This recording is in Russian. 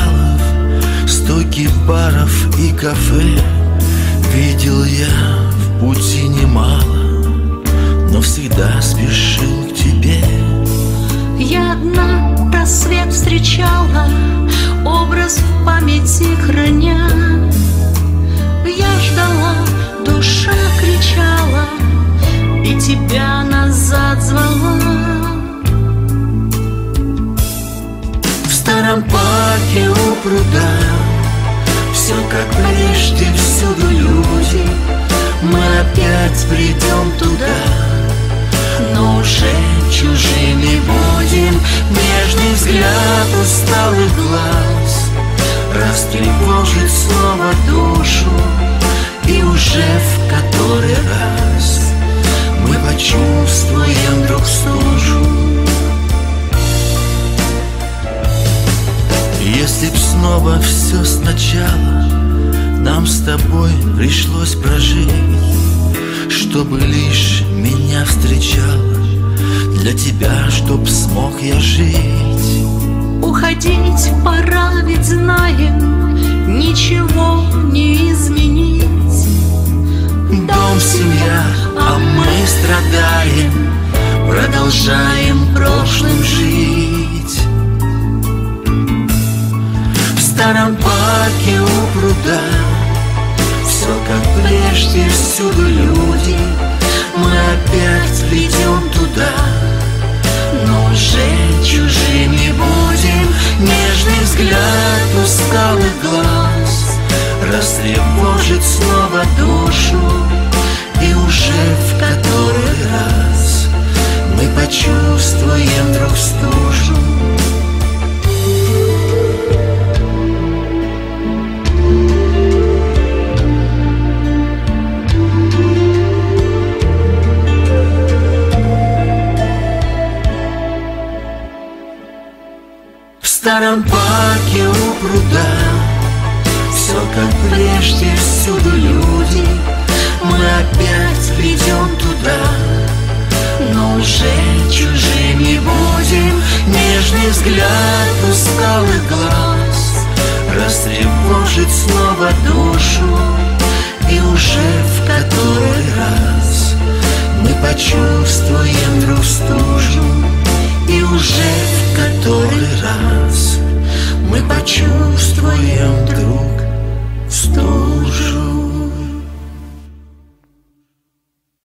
вокзалов, стойки баров и кафе. Видел я в пути немало, но всегда спешил к тебе. Я одна рассвет встречала, образ в памяти храня. Я ждала, душа кричала, и тебя назад звала. В старом парке у пруда все как прежде, всюду люди. Мы опять придем туда, но уже чужими будем. Нежный взгляд усталых глаз растревожит снова душу, и уже в который раз мы почувствуем друг стужу. Если б снова все сначала нам с тобой пришлось прожить, чтобы лишь меня встречала, для тебя, чтоб смог я жить. Уходить пора, ведь знаем, ничего не изменить. Дом, семья, а мы страдаем, продолжаем прошлым жить. В старом парке у пруда все как прежде, всюду люди. Мы опять придем туда, но уже чужими будем. Нежный взгляд усталых глаз растревожит снова душу, и уже в который раз мы почувствуем друг стужу. В старом парке у пруда все как прежде, всюду люди. Мы опять придем туда, но уже чужими будем. Нежный взгляд усталых глаз растревожит снова душу, и уже в который раз мы почувствуем друг стужу, и уже в который раз мы почувствуем